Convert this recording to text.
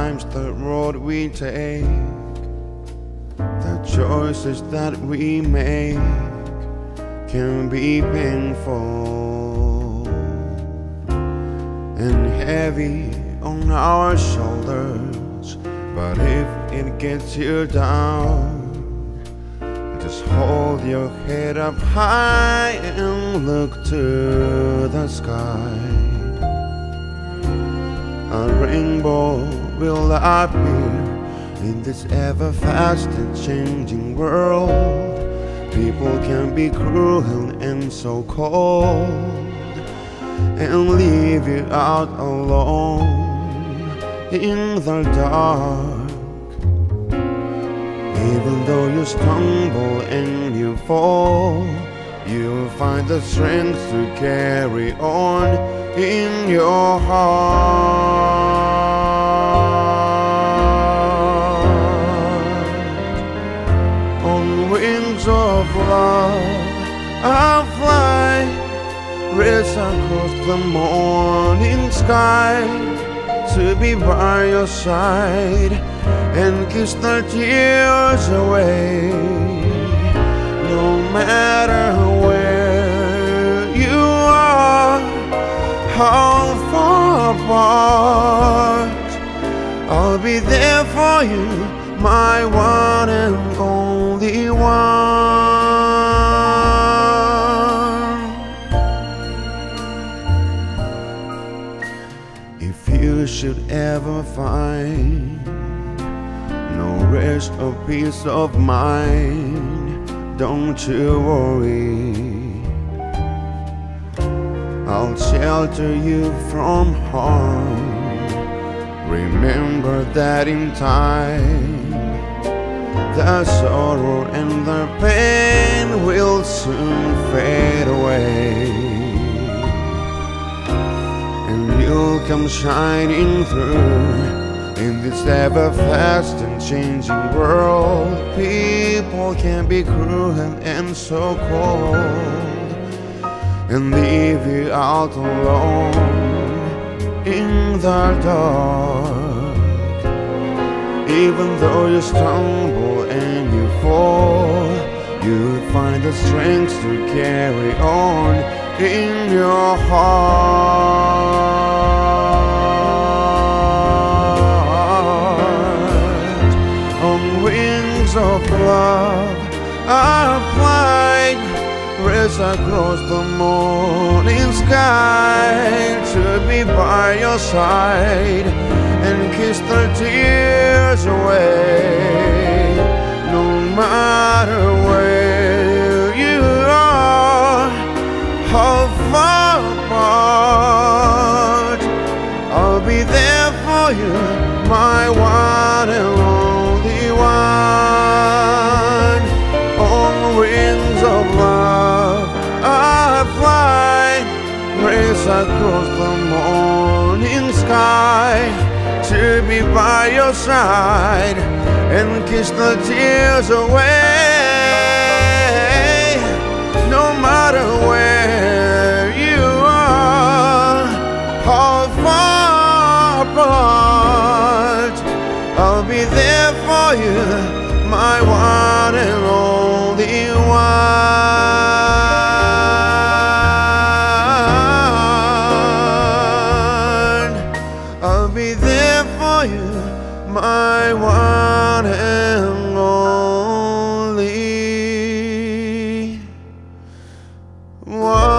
Sometimes the road we take, the choices that we make can be painful and heavy on our shoulders. But if it gets you down, just hold your head up high and look to the sky. A rainbow will appear in this ever-fast and changing world. People can be cruel and so cold and leave you out alone in the dark. Even though you stumble and you fall, you'll find the strength to carry on in your heart. On wings of love I'll fly, race across the morning sky, to be by your side and kiss the tears away. No matter where you are, how far apart, I'll be there for you, my one and only one. If you should ever find no rest or peace of mind, don't you worry, I'll shelter you from harm. Remember that in time, the sorrow and the pain will soon fade away, and you'll come shining through in this ever-fast and changing world. People can be cruel and so cold and leave you out alone in the dark. Even though you stumble and you fall, you'll find the strength to carry on in your heart. On wings of love I'll fly, race across the morning sky, to be by your side and kiss the tears away. No matter where you are, how far apart, I'll be there for you, my one and only one. On wings of love I fly, race across the morning sky, to be by your side and kiss the tears away. No matter where you are, how far apart, I'll be there for you, my one and only one. I'll be there for you, my one and only one.